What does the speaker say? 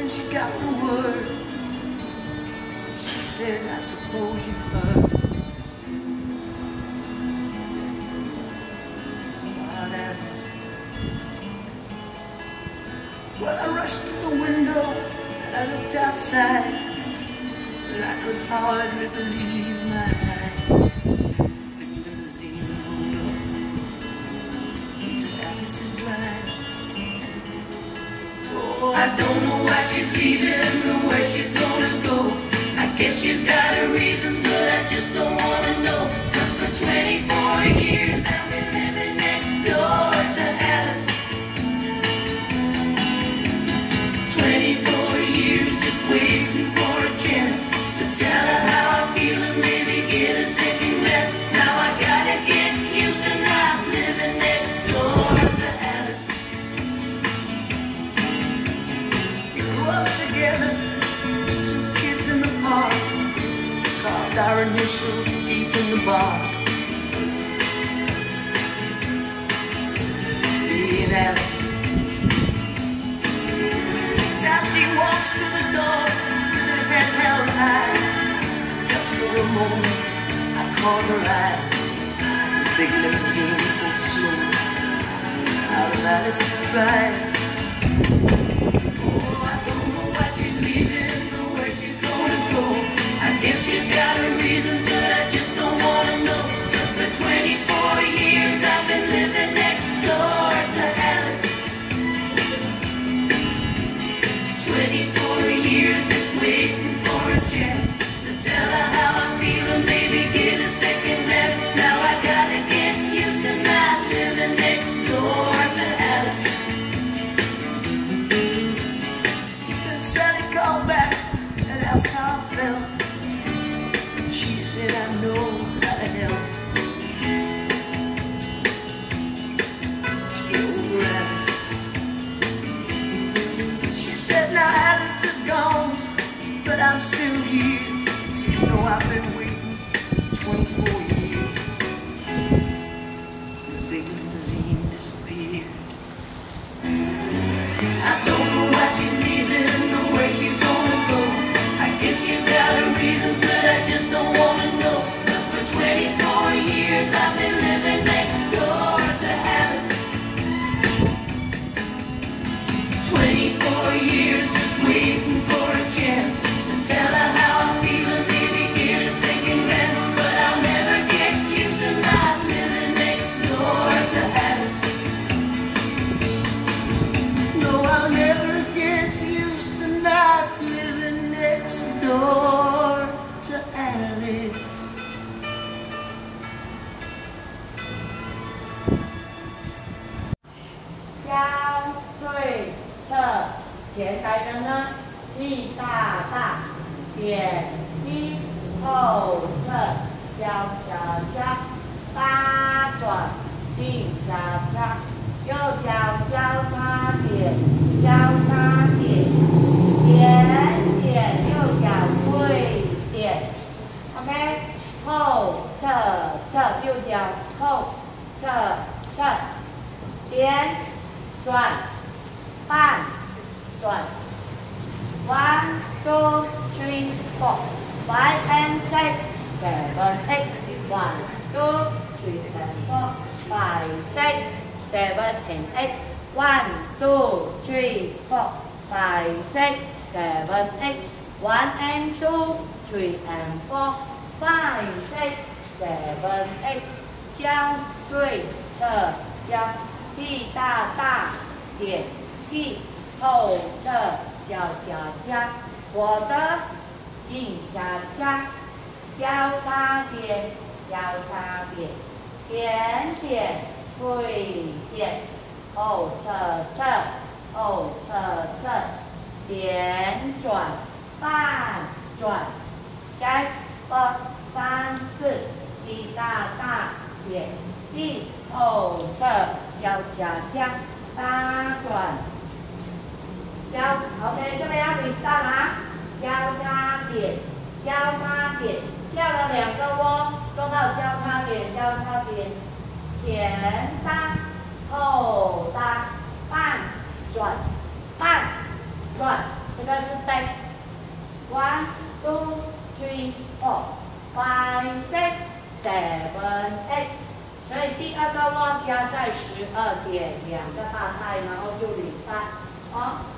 when she got the word. She said, I suppose you've heard about Alice. Well, I rushed to the window and I looked outside, and I could hardly believe my eyes. A big limousine rolled up into Alice's drive. Oh, I don't know why she's leaving or where she's gonna go. I guess she's got her reasons, but I just don't wanna know. 'Cause for 24 years I've been living next door to Alice. 24 years just waiting for a chance to tell her how I feel and maybe get a second best. Now I gotta get used to not living next door to Alice. We grew up together, two kids in the park, carved our initials deep in the bark. Me and Alice. Now she walks through the door with her head held high. Just for a moment I caught her eye. This big limousine pulled slow out of Alice's drive. Oh, I don't know why she's leaving or where she's gonna go. I guess she's got her reasons, but I just don't wanna know. 'Cause for 24 years I've been living next door to Alice. 24 years just waiting for a chance to tell her how I feel and maybe get a second best. Now I gotta get used to not living next door to Alice. Then Sally called back and asked how I felt. She said, I know how to help. Get over Alice. She said, now Alice is gone, but I'm still here. You know I've been waiting 24 years. The big limousine disappeared. I don't know why she's leaving or where she's gonna go. I guess she's got her reasons, but I just don't wanna know. 'Cause for 24 years I've been living next door to Alice. 24 years just waiting for a chance to tell her how I feel and maybe get a second best. But I'll never get used to not living next door to Alice. No, I'll never get used to not living next door to Alice. 将对侧前来的呢，力大大，点低后侧，交叉交，八转进叉叉，右脚交叉点，交叉点，点点右脚对点 ，OK， 后侧侧右脚后侧侧，点转半转 ，1 2 3 4 5 and 6 7 8 1 2 3 and 4 5 6 7 and 8 1 2 3 4 5 6 7 8 1 and 2 3 and 4 5 6 7 8交对侧交，力大大点地后侧交交交，我的进加加，交叉点交叉点，点点对点，后侧侧后侧侧，点转半转，加3 4，力大大点地后侧交加加，八转。交 OK， 这边要 restart 啊，交叉点，交叉点，跳了2个窝，做到交叉点，交叉点，前搭，后搭，半转，半转，这个 take 1 2 3 4 5 6 7 8。所以第二个落加在12点，2个大拍，然后就领3。哦。